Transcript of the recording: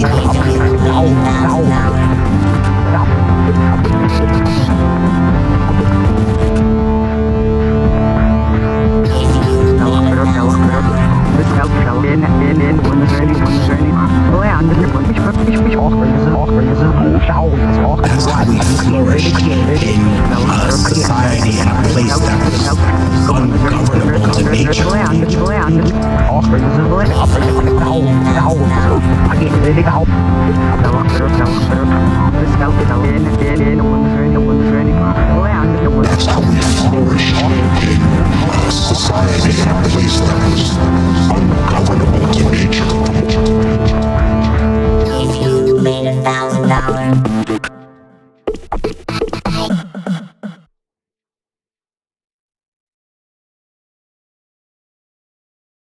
society and a place that was ungovernable to nature. That's how we flourish in a society and a place that was ungovernable to nature. If you made $1,000